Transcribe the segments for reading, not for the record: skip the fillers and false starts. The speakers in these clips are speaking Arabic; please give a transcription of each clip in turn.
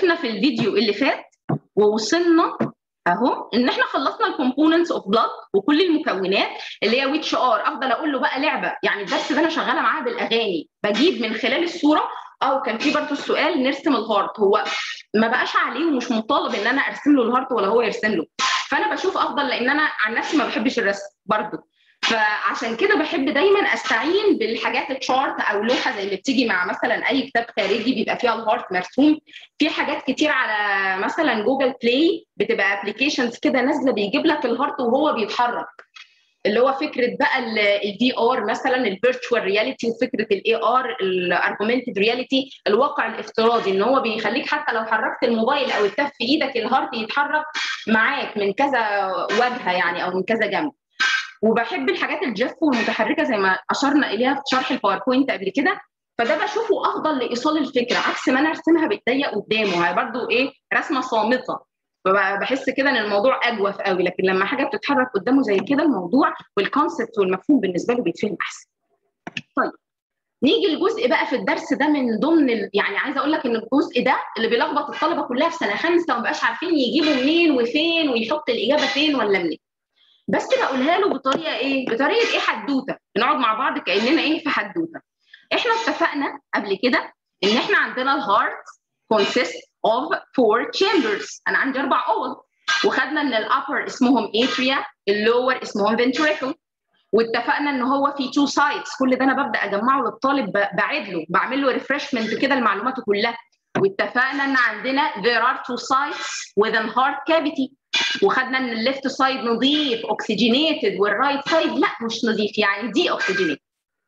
وقفنا في الفيديو اللي فات ووصلنا اهو ان احنا خلصنا الكومبوننتس اوف بلاد وكل المكونات اللي هي ويتش ار. افضل اقول له بقى لعبه، يعني الدرس ده انا شغاله معاه بالاغاني، بجيب من خلال الصوره. او كان في برضه السؤال نرسم الهارت، هو ما بقاش عليه ومش مطالب ان انا ارسم له الهارت ولا هو يرسم له، فانا بشوف افضل، لان انا عن نفسي ما بحبش الرسم برضه، فعشان كده بحب دايما استعين بالحاجات التشارت او لوحه زي اللي بتيجي مع مثلا اي كتاب خارجي بيبقى فيها الهارت مرسوم. في حاجات كتير على مثلا جوجل بلاي بتبقى ابلكيشنز كده نازله بيجيب لك الهارت وهو بيتحرك، اللي هو فكره بقى الفي ار مثلا الفيرتشوال رياليتي، وفكره الاي ار الارجمنتد رياليتي الواقع الافتراضي، ان هو بيخليك حتى لو حركت الموبايل او التاب في ايدك الهارت يتحرك معاك من كذا وجهه يعني او من كذا جنب. وبحب الحاجات الجاف والمتحركه زي ما اشرنا اليها في شرح الباوربوينت قبل كده، فده بشوفه افضل لايصال الفكره عكس ما انا ارسمها بايديا قدامه، هي برضو ايه رسمه صامته، فبحس كده ان الموضوع اجوف قوي، لكن لما حاجه بتتحرك قدامه زي كده الموضوع والكونسبت والمفهوم بالنسبه له بيتفهم احسن. طيب نيجي الجزء بقى في الدرس ده من ضمن يعني عايزه اقول لك ان الجزء ده اللي بيلخبط الطلبه كلها في سنه خامسه وما بقاش عارفين يجيبوا منين وفين ويحط الاجابه فين ولا منين، بس بقولها له بطريقه ايه؟ بطريقه ايه؟ حدوته، بنقعد مع بعض كاننا ايه في حدوته. احنا اتفقنا قبل كده ان احنا عندنا الهارت consists of 4 chambers، انا عندي 4 اوض، وخدنا ان الابر اسمهم اتريا، اللور اسمهم ventricle، واتفقنا ان هو في 2 sides. كل ده انا ببدا اجمعه للطالب، بعد له بعمل له ريفرشمنت كده لمعلوماته كلها. واتفقنا ان عندنا there are 2 sides within heart cavity، وخدنا ان الليفت سايد نظيف اوكسجينيتد والرايت سايد لا مش نظيف يعني دي اوكسجينيتد.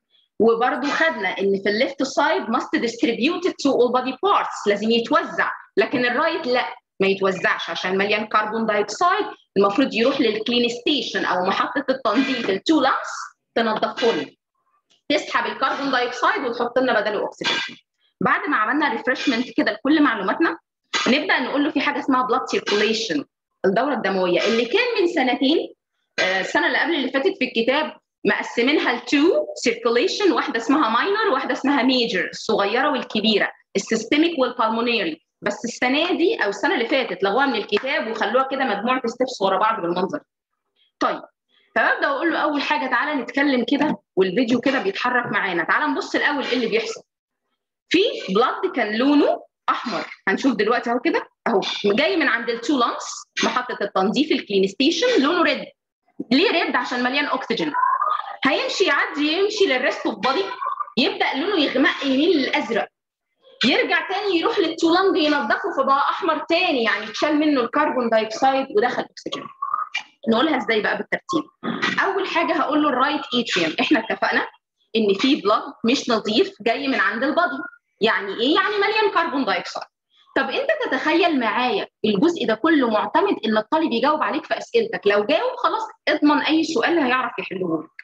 وبرده خدنا ان في الليفت سايد must distributed to all body parts، لازم يتوزع، لكن الرايت لا ما يتوزعش عشان مليان كربون دايوكسيد، المفروض يروح للكلين ستيشن او محطه التنظيف التو لانس تنظفه لنا، تسحب الكربون دايوكسيد وتحط لنا بداله اكسجين. بعد ما عملنا ريفرشمنت كده لكل معلوماتنا نبدا نقول له في حاجه اسمها بلاد سيركوليشن، الدوره الدمويه، اللي كان من سنتين السنه اللي قبل اللي فاتت في الكتاب مقسمينها لتو سيركوليشن، واحده اسمها ماينر وواحده اسمها ميجر، الصغيره والكبيره، السيستميك والبالمونيري، بس السنه دي او السنه اللي فاتت لغوها من الكتاب وخلوها كده مجموعه ستيبس ورا بعض بالمنظر. طيب فببدا اقول له اول حاجه تعالى نتكلم كده، والفيديو كده بيتحرك معانا، تعالى نبص الاول ايه اللي بيحصل. في بلاد كان لونه احمر، هنشوف دلوقتي اهو كده اهو جاي من عند التو لانس محطه التنظيف الكلين ستيشن، لونه ريد. ليه ريد؟ عشان مليان اكسجين. هيمشي يعدي يمشي للريست اوف بادي، يبدا لونه يغمق يميل للازرق، يرجع تاني يروح للتو لانج ينضفه فبقى احمر تاني، يعني اتشال منه الكربون دايوكسيد ودخل اكسجين. نقولها ازاي بقى بالترتيب؟ اول حاجه هقول له الرايت اتريوم، احنا اتفقنا ان في بلاد مش نظيف جاي من عند البادي، يعني ايه؟ يعني مليان كربون دايوكسيد. طب انت تتخيل معايا الجزء ده كله معتمد ان الطالب يجاوب عليك في اسئلتك، لو جاوب خلاص اضمن اي سؤال هيعرف يحله لك.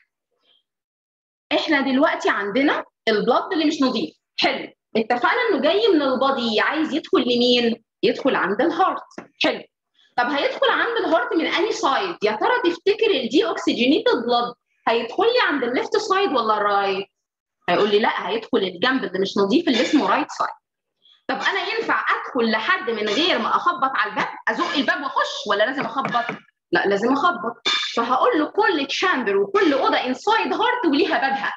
احنا دلوقتي عندنا البلاد اللي مش نظيف، حلو، اتفقنا انه جاي من البادي، عايز يدخل لمين؟ يدخل عند الهارت، حلو. طب هيدخل عند الهارت من اني سايد؟ يا ترى تفتكر الدي اوكسجينيتد بلاد هيدخل لي عند الليفت سايد ولا الرايت؟ هيقول لي لا، هيدخل الجنب اللي مش نظيف اللي اسمه رايت سايد. طب انا ينفع ادخل لحد من غير ما اخبط على الباب؟ ازق الباب واخش ولا لازم اخبط؟ لا لازم اخبط. فهقول له كل تشامبر وكل اوضه انسايد هارت وليها بابها.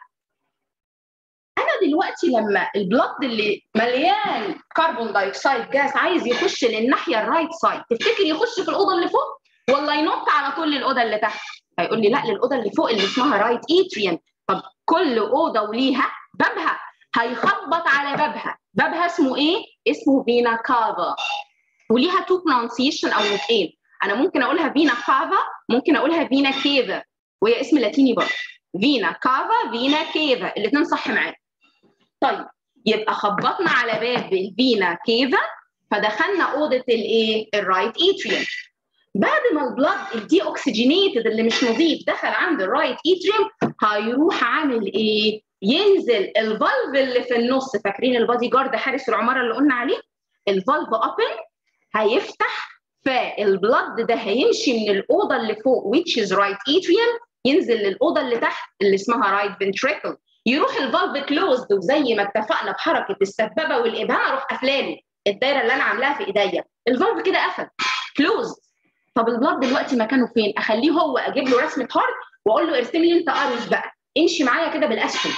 انا دلوقتي لما البلد اللي مليان كربون دايوكسيد جاز عايز يخش للناحيه الرايت سايد، تفتكر يخش في الاوضه اللي فوق ولا ينط على طول للاوضه اللي تحت؟ هيقول لي لا، للاوضه اللي فوق اللي اسمها رايت اتريوم. طب كل اوضه وليها بابها، هيخبط على بابها. بابها اسمه ايه؟ اسمه فينا كافا، وليها تو برونسيشن او نطقين، انا ممكن اقولها فينا كافا، ممكن اقولها فينا كيفا، وهي اسم لاتيني برضه، فينا كافا فينا كيفا، الاثنين صح معانا. طيب يبقى خبطنا على باب الفينا كيفا فدخلنا اوضه الايه؟ الرايت اتريوم. بعد ما البلد الدي اوكسجينيتد اللي مش نظيف دخل عند الرايت اتريوم، هيروح عامل ايه؟ ينزل الفالف اللي في النص، فاكرين البادي جارد حارس العماره اللي قلنا عليه؟ الفالف اوبن هيفتح، فالبلد ده هيمشي من الاوضه اللي فوق which is right atrium ينزل للاوضه اللي تحت اللي اسمها right ventricle، يروح الفالف كلوزد، وزي ما اتفقنا بحركه السبابه والابهام اروح قافلاله، الدايره اللي انا عاملاها في ايديا، الفالف كده قفل كلوز. طب البلاد دلوقتي مكانه فين؟ اخليه هو اجيب له رسمه هارت واقول له ارسم لي انت ارز بقى، امشي معايا كده بالاسهم.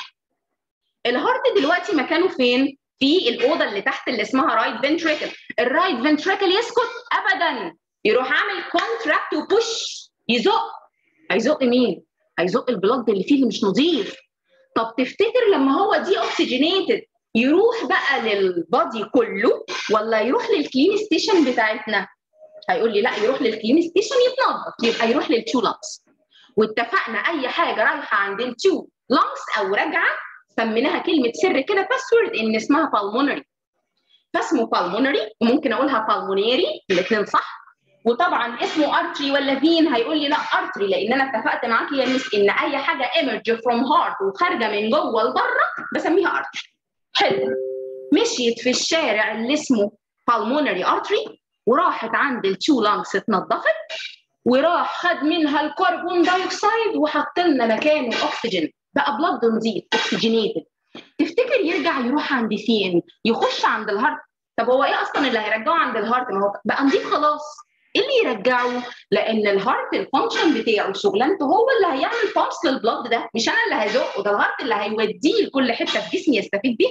الهارت دلوقتي مكانه فين؟ في الاوضه اللي تحت اللي اسمها رايت فنتريكل. الرايت فنتريكل يسكت ابدا، يروح عامل كونتراكت وبوش، يزق. هيزق مين؟ هيزق البلاد اللي فيه اللي مش نظيف. طب تفتكر لما هو دي اوكسجينيتد يروح بقى للبادي كله ولا يروح للكلين ستيشن بتاعتنا؟ هيقول لي لا، يروح للكلين ستيشن يتنظف، يبقى يروح للتو لانكس. واتفقنا اي حاجه رايحه عند التو لانكس او راجعه سميناها كلمه سر كده باسورد ان اسمها بالمونري. فاسمه بالمونري، وممكن اقولها بالمونيري، الاثنين صح. وطبعا اسمه ارتري ولا فين؟ هيقول لي لا ارتري، لان انا اتفقت معاكي يا ميس ان اي حاجه ايمرج فروم هارت وخارجه من جوه لبره بسميها ارتري. حلو. مشيت في الشارع اللي اسمه بالمونري ارتري وراحت عند التو لانكس اتنضفت، وراح خد منها الكربون دايوكسيد وحط لنا مكانه اكسجين، بقى بلد نظيف اوكسجينيتد. تفتكر يرجع يروح عند فين؟ يخش عند الهارت. طب هو ايه اصلا اللي هيرجعه عند الهارت؟ ما هو بقى نظيف خلاص. ايه اللي يرجعه؟ لان الهارت الفانكشن بتاعه شغلانته هو اللي هيعمل بامس للبلد ده، مش انا اللي هزقه، ده الهارت اللي هيوديه لكل حته في جسمي يستفيد بيه.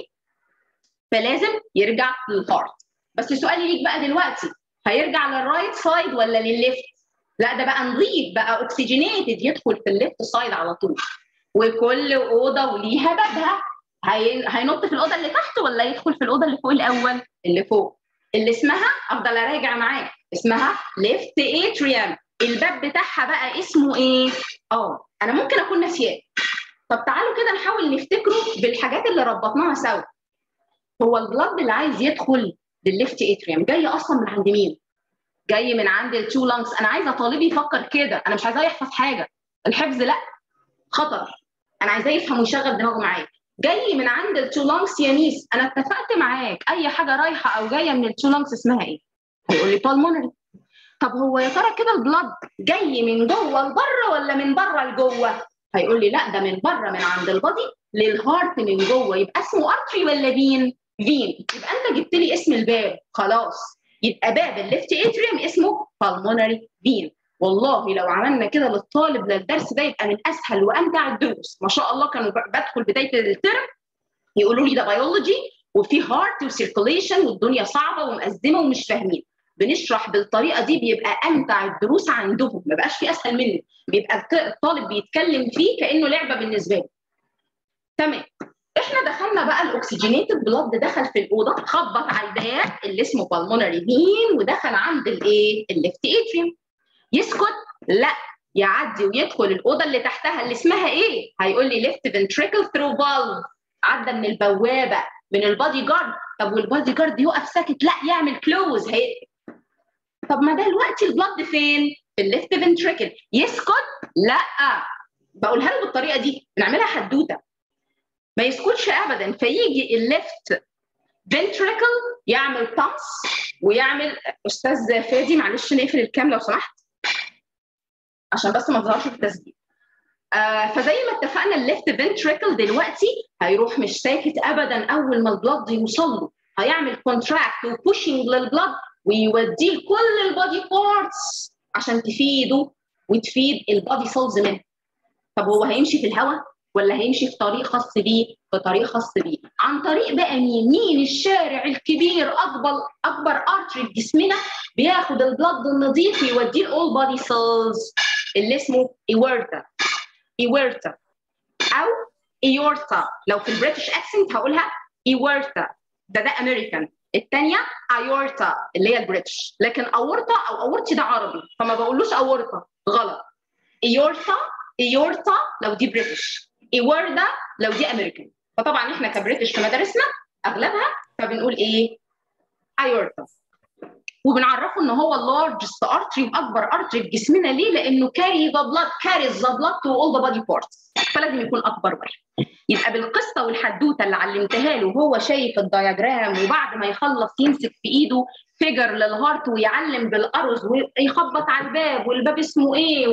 فلازم يرجع للهارت. بس سؤالي ليك بقى دلوقتي، هيرجع للرايت سايد ولا للليفت؟ لا ده بقى نظيف، بقى اوكسجينيتد، يدخل في الليفت سايد على طول. وكل اوضه وليها بابها. هينط في الاوضه اللي تحت ولا يدخل في الاوضه اللي فوق الاول؟ اللي فوق، اللي اسمها، افضل اراجع معاك، اسمها ليفت اتريوم. الباب بتاعها بقى اسمه ايه؟ انا ممكن اكون ناسياه. طب تعالوا كده نحاول نفتكره بالحاجات اللي ربطناها سوا. هو البلد اللي عايز يدخل للليفت اتريوم جاي اصلا من عند مين؟ جاي من عند التو لانكس. انا عايزه طالبي يفكر كده، انا مش عايزاه يحفظ حاجه، الحفظ لا، خطر. انا عايزاه يفهم ويشغل دماغه معايا. جاي من عند التو لانكس يا ميس، انا اتفقت معاك اي حاجه رايحه او جايه من التو لانكس اسمها ايه؟ هيقول لي بالمونري. طب هو يا ترى كده البلد جاي من جوه لبره ولا من بره لجوه؟ هيقول لي لا ده من بره، من عند البادي للهارت من جوه، يبقى اسمه ارتري ولا فين؟ فين. يبقى انت جبت لي اسم الباب خلاص، يبقى باب الليفت اتريوم اسمه بالمونري فين. والله لو عملنا كده للطالب للدرس ده يبقى من اسهل وامتع الدروس. ما شاء الله كانوا بدخل بدايه الترم يقولوا لي ده بيولوجي وفي هارت وسيركوليشن والدنيا صعبه ومأزمه ومش فاهمين. بنشرح بالطريقه دي بيبقى امتع الدروس عندهم، ما بقاش في اسهل منه، بيبقى الطالب بيتكلم فيه كانه لعبه بالنسبه له. تمام. احنا دخلنا بقى الاكسجينيتد بلاد، دخل في الاوضه، خبط على الباب اللي اسمه بالمونري فين ودخل عند الايه؟ الليفت اتريوم. يسكت؟ لا، يعدي ويدخل الاوضه اللي تحتها اللي اسمها ايه؟ هيقول لي ليفت فنتريكل ثرو فالف. عدى من البوابه، من البادي جارد. طب والبادي جارد يقف ساكت؟ لا، يعمل كلوز. طب ما دلوقتي البلد فين؟ في الليفت فنتريكل. يسكت؟ لا. بقولها له بالطريقه دي، بنعملها حدوته. ما يسكتش ابدا، فيجي الليفت فنتريكل يعمل بامس ويعمل. استاذ فادي معلش نقفل الكام لو سمحت عشان بس ما تظهرش في التسجيل. فزي ما اتفقنا الليفت فنتريكل دلوقتي هيروح مش ساكت ابدا، اول ما البلد يوصل له هيعمل كونتراكت وبوشنج للبلد ويوديه لكل البادي بارتس عشان تفيده وتفيد البادي سيلز منه. طب هو هيمشي في الهواء ولا هيمشي في طريق خاص بيه؟ في طريق خاص بيه. عن طريق بقى مين الشارع الكبير، اكبر ارتري في جسمنا بياخد البلد النظيف ويوديه الاول بادي سيلز اللي اسمه ايورتا. ايورتا او ايورتا، لو في البريتش اكسنت هقولها ايورتا، ده امريكان. الثانيه ايورتا اللي هي البريتش، لكن اورتا او اورتي ده عربي فما بقولوش اورتا، غلط. ايورتا، ايورتا لو دي بريتش، ايوردا لو دي امريكان. فطبعا احنا كبريتش في مدارسنا اغلبها فبنقول ايه؟ ايورتا. وبنعرفه ان هو اللارجست ارتري واكبر ارتري في جسمنا. ليه؟ لانه كاري ذا بلاد، كاريز ذا بلاد تو اول ذا بادي بارتس، فلازم يكون اكبر واحد. يبقى بالقصه والحدوته اللي علمتها له وهو شايف الدياجرام، وبعد ما يخلص يمسك في ايده فيجر للهارت ويعلم بالارز ويخبط على الباب والباب اسمه ايه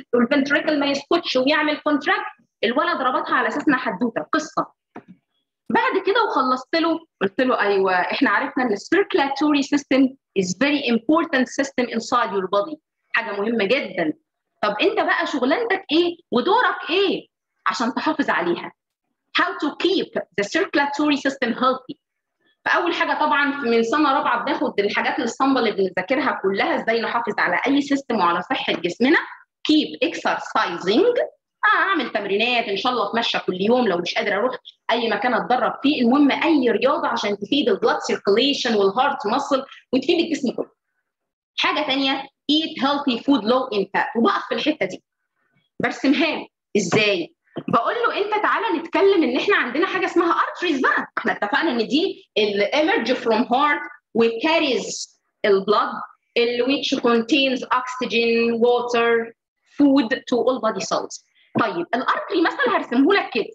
والفنتريكل ما يسكتش ويعمل كونتراكت. الولد ربطها على اساسنا حدوته قصه. بعد كده وخلصت له قلت له ايوه احنا عرفنا ان السيركلاتوري سيستم is very important system inside your body، حاجه مهمه جدا. طب انت بقى شغلانتك ايه ودورك ايه عشان تحافظ عليها؟ how to keep the circulatory system healthy. فاول حاجه طبعا من سنه رابعه بناخد الحاجات الصامبه اللي بنذاكرها كلها، ازاي نحافظ على اي سيستم وعلى صحه جسمنا. keep exercising، اعمل تمرينات ان شاء الله، اتمشى كل يوم لو مش قادره اروح اي مكان اتدرب فيه، المهم اي رياضه عشان تفيد البلاد سيركيليشن والهارت ماسل وتفيد الجسم كله. حاجه ثانيه eat healthy food low in fat، وبقف في الحته دي برسمها ازاي؟ بقول له انت تعالى نتكلم ان احنا عندنا حاجه اسمها arteries بقى، احنا اتفقنا ان دي emerge from heart وcarries البلد which contains oxygen water food to all body cells. طيب الارتري مثلا هرسمه لك كده،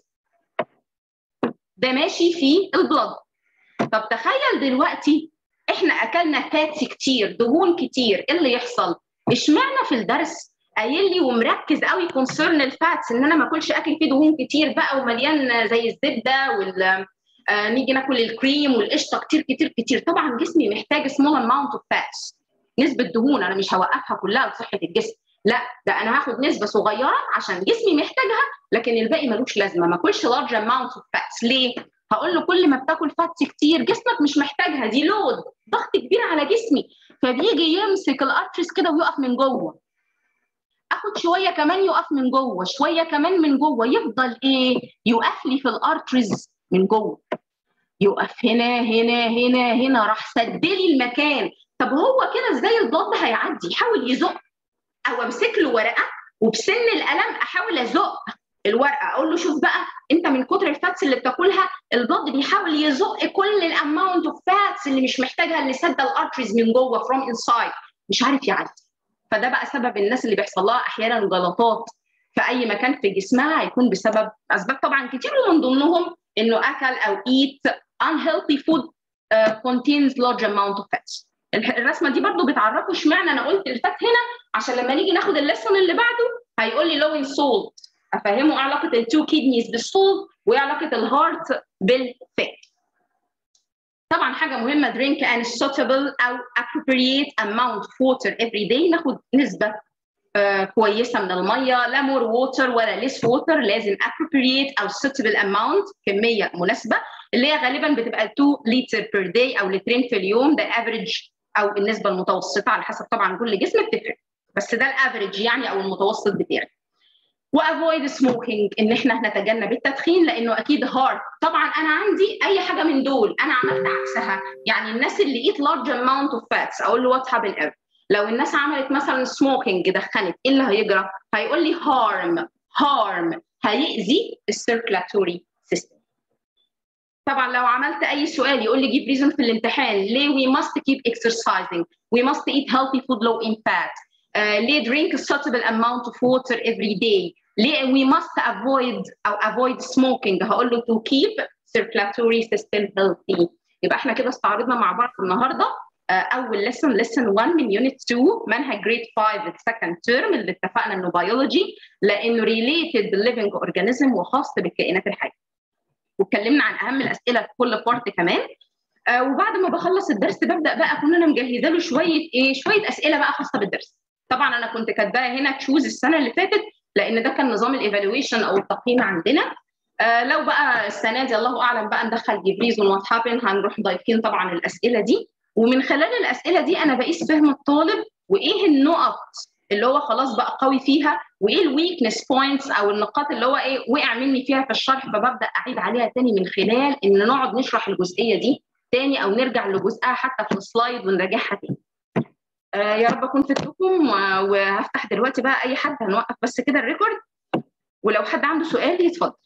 ده ماشي في البلد. طب تخيل دلوقتي احنا اكلنا فاتس كتير، دهون كتير، ايه اللي يحصل؟ اشمعنى في الدرس قايل لي ومركز قوي كونسيرن الفاتس ان انا ما اكلش اكل فيه دهون كتير بقى ومليان زي الزبده نيجي ناكل الكريم والقشطه كتير كتير كتير. طبعا جسمي محتاج سمول اماونت اوف فاتس، نسبه دهون انا مش هوقفها كلها لصحه الجسم، لا ده انا هاخد نسبه صغيره عشان جسمي محتاجها، لكن الباقي ملوش لازمه، ما اكلش لارج اماونت اوف فاتس. ليه؟ هقول له كل ما بتاكل فاتس كتير جسمك مش محتاجها، دي لود ضغط كبير على جسمي، فبيجي يمسك الارتريز كده ويقف من جوه، اخد شويه كمان يقف من جوه، شويه كمان من جوه، يفضل ايه؟ يقف لي في الارتريز من جوه، يقف هنا هنا هنا هنا، راح سدلي المكان. طب هو كده ازاي البلد هيعدي؟ يحاول يزق او امسك له ورقه وبسن القلم احاول ازق الورقه، اقول له شوف بقى انت من كتر الفاتس اللي بتاكلها البلد بيحاول يزق كل الاماونت اوف فاتس اللي مش محتاجها، اللي سد الارتريز من جوه فروم انسايد، مش عارف يعدي. فده بقى سبب الناس اللي بيحصل لها احيانا جلطات في اي مكان في جسمها، هيكون بسبب اسباب طبعا كتير، ومن ضمنهم انه اكل او eat unhealthy food contains large amount of fats. الرسمه دي برضو بتعرفوا اشمعنى انا قلت الفات هنا، عشان لما نيجي ناخد الليسون اللي بعده هيقول لي low in salt، افهمه ايه علاقه التو كيدنيز بالسولت وايه علاقه الهارت بالفات. طبعا حاجه مهمه drink an suitable او appropriate amount of water every day، ناخد نسبه كويسه من الميه، لا more water ولا less water، لازم appropriate او suitable amount، كميه مناسبه اللي هي غالبا بتبقى 2 لتر per day او لترين في اليوم، ده الافريج او النسبه المتوسطه على حسب طبعا كل جسم بتفرق، بس ده الافريج يعني او المتوسط بتاعي. وافويد سموكينج، ان احنا نتجنب التدخين لانه اكيد هارت. طبعا انا عندي اي حاجه من دول انا عملت عكسها، يعني الناس اللي ايت لارج اماونت اوف فاتس اقول له وات هابن اير، لو الناس عملت مثلا سموكينج دخنت ايه اللي هيجرى؟ هيقول لي هارم هيأذي السيركلاتوري سيستم. طبعا لو عملت اي سؤال يقول لي جيب ريزون في الامتحان ليه we must keep exercising we must eat healthy food low in fat ليه drink a suitable amount of water every day ليه we must avoid smoking، هقول له to keep circulatory system healthy. يبقى احنا كده استعرضنا مع بعض النهارده اول lesson 1 من unit 2 منهج grade 5 second term اللي اتفقنا انه biology لانه related living organism وخاص بالكائنات الحيه، واتكلمنا عن اهم الاسئله في كل بارت كمان. وبعد ما بخلص الدرس ببدا بقى اكون انا مجهزه له شويه اسئله بقى خاصه بالدرس. طبعا انا كنت كاتباها هنا تشوز السنه اللي فاتت لان ده كان نظام الايفالويشن او التقييم عندنا. لو بقى السنه دي الله اعلم بقى ندخل جبريز وات هابن، هنروح ضايفين طبعا الاسئله دي، ومن خلال الاسئله دي انا بقيس فهم الطالب وايه النقط اللي هو خلاص بقى قوي فيها وايه الويكنس بوينتس او النقاط اللي هو ايه وقع مني فيها في الشرح، فببدا اعيد عليها تاني من خلال ان نقعد نشرح الجزئيه دي تاني او نرجع لجزئها حتى في السلايد ونراجعها تاني. يا رب اكون فدتكم، وهفتح دلوقتي بقى اي حد، هنوقف بس كده الريكورد ولو حد عنده سؤال يتفضل.